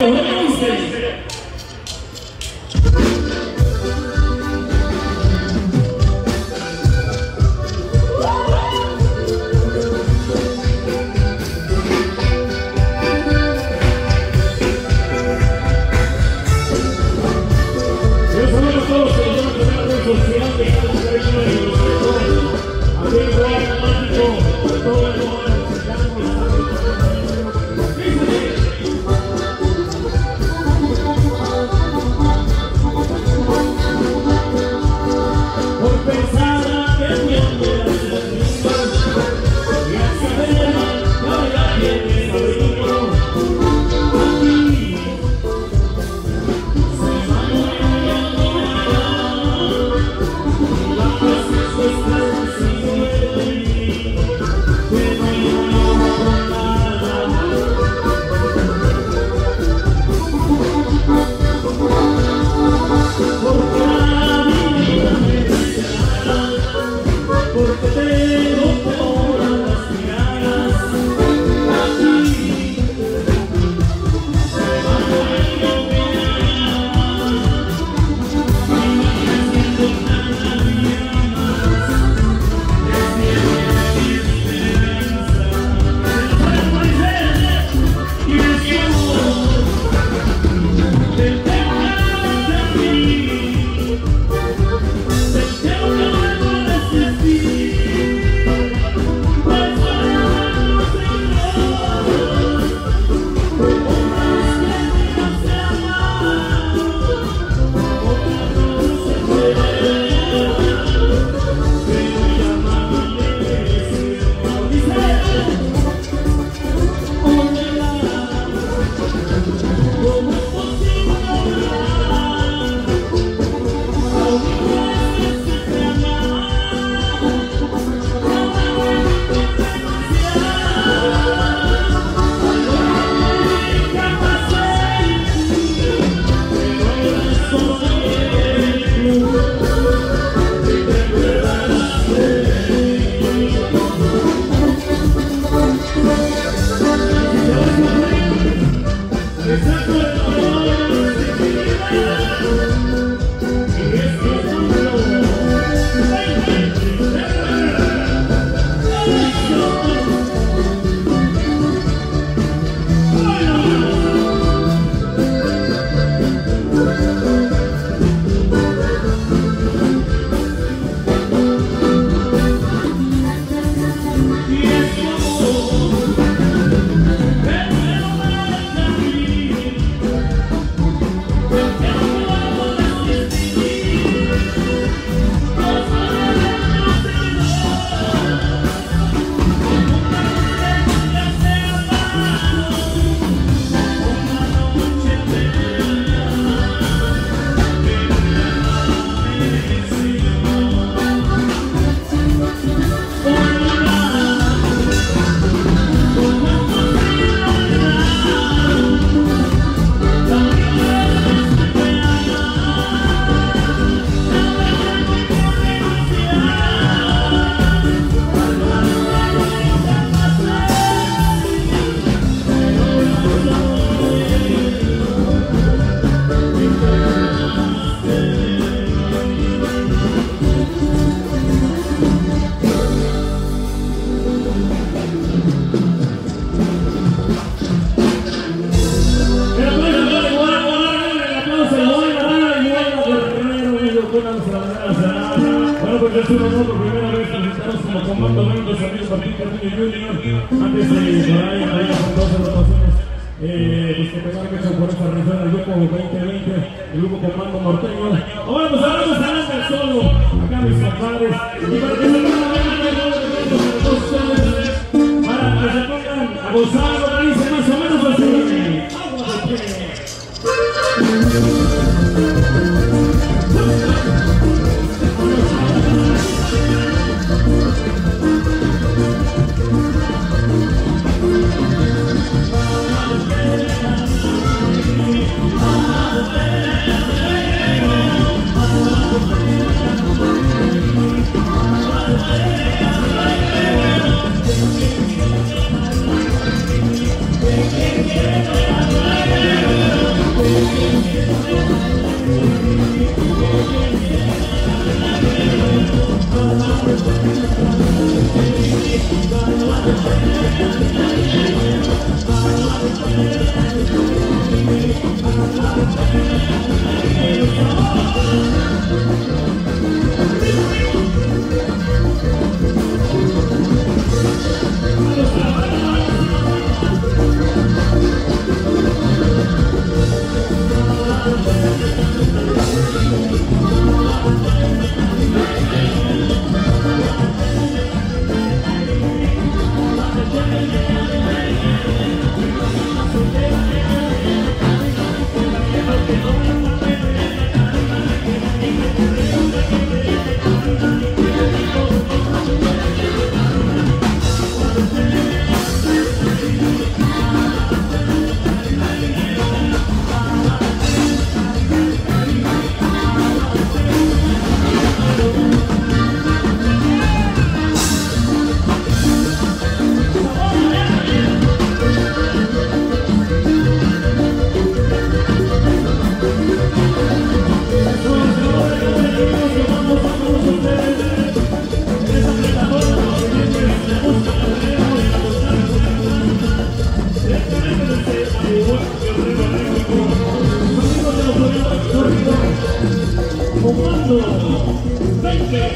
Bueno, pues es un honor por primera vez presentarnos como Comando 20, amigos Martín Carrillo Junior. Antes de que vayan con todas las relaciones pues que tengan que hacer por esta región del grupo 2020, el grupo Comando Norteño. Ahora pues hablamos al solo, acá mis compadres, y para que se pongan a gozar, lo que dice más o menos así. ¡Agua de pie! Comando 20,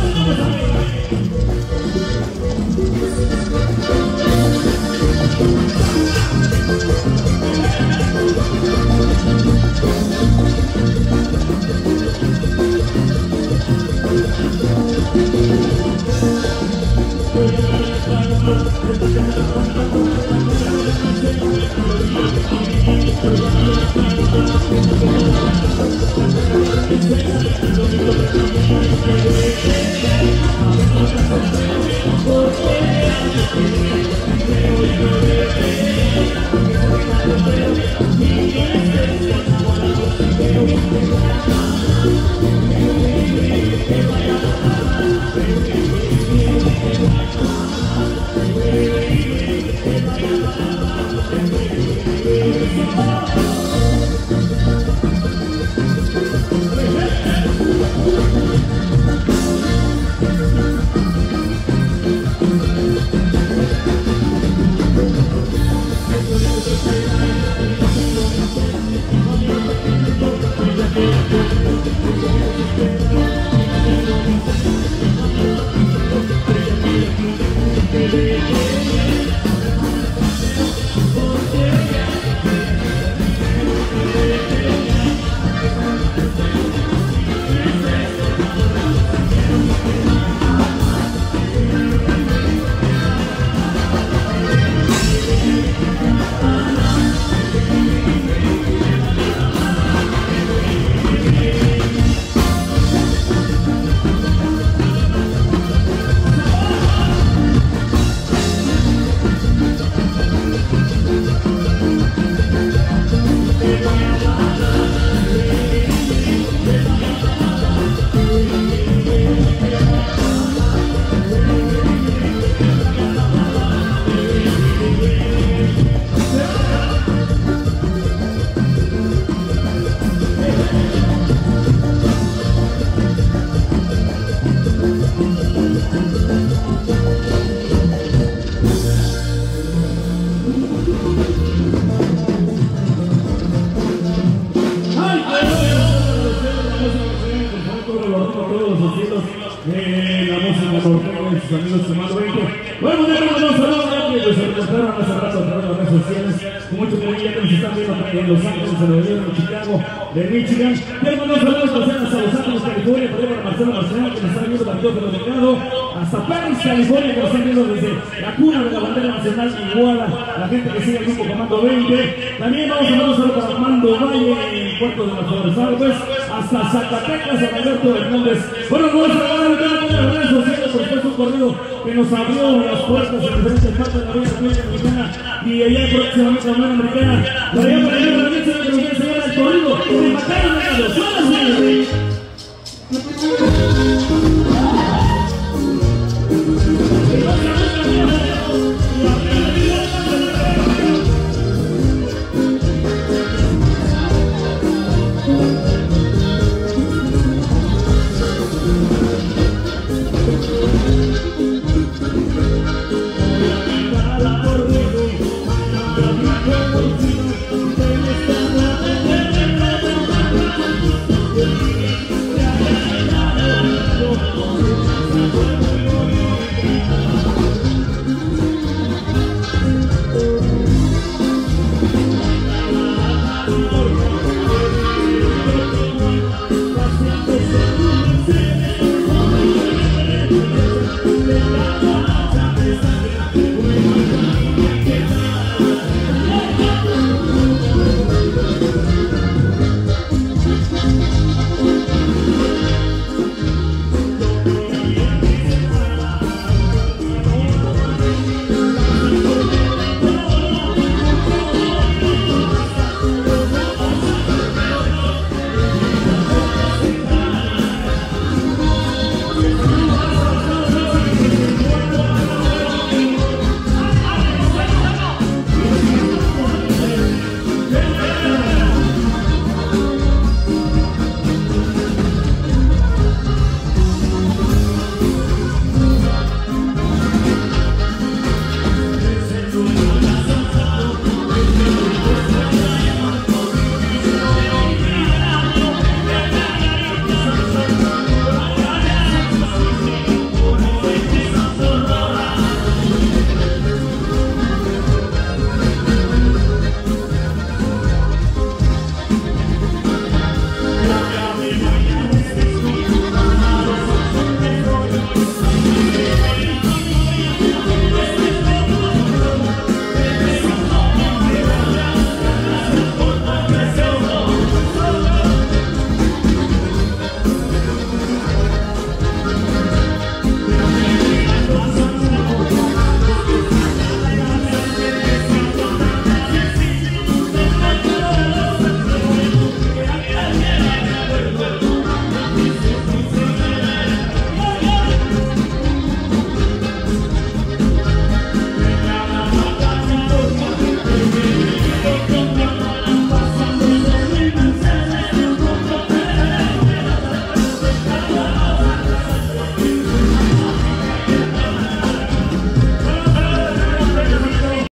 la música norteña de sus amigos Comando 20. Bueno, déjanos saludos a que se encontraron hace rato a través de las redes sociales. Con mucho cariño que nos están viendo en Los Ángeles, en Nueva York, en Chicago, de Michigan. Déjanos saludos especiales a Los Ángeles, California, por ejemplo, a Marcelo Marcelo, que nos está viendo partido de los mercados, hasta Paris, California, que nos están viendo desde la cuna de la bandera nacional Iguala, la gente que sigue el grupo Comando 20. También vamos a mandar un saludo para Armando Valle, en Puerto de las Flores Alpes, hasta Zacatecas, a Alberto Hernández. Bueno, vamos a hablar de las redes sociales, por supuesto, un corrido que nos abrió las puertas en diferentes partes de la vida mexicana y allá próximamente a la Unión Americana.